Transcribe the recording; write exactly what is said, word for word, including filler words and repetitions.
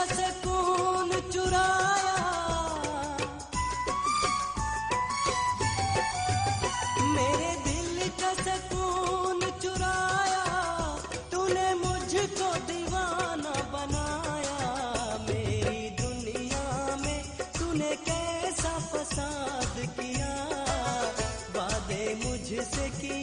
का सुकून चुराया, मेरे दिल का सुकून चुराया, तूने मुझको दीवाना बनाया। मेरी दुनिया में तूने कैसा फसाद किया, वादे मुझसे किया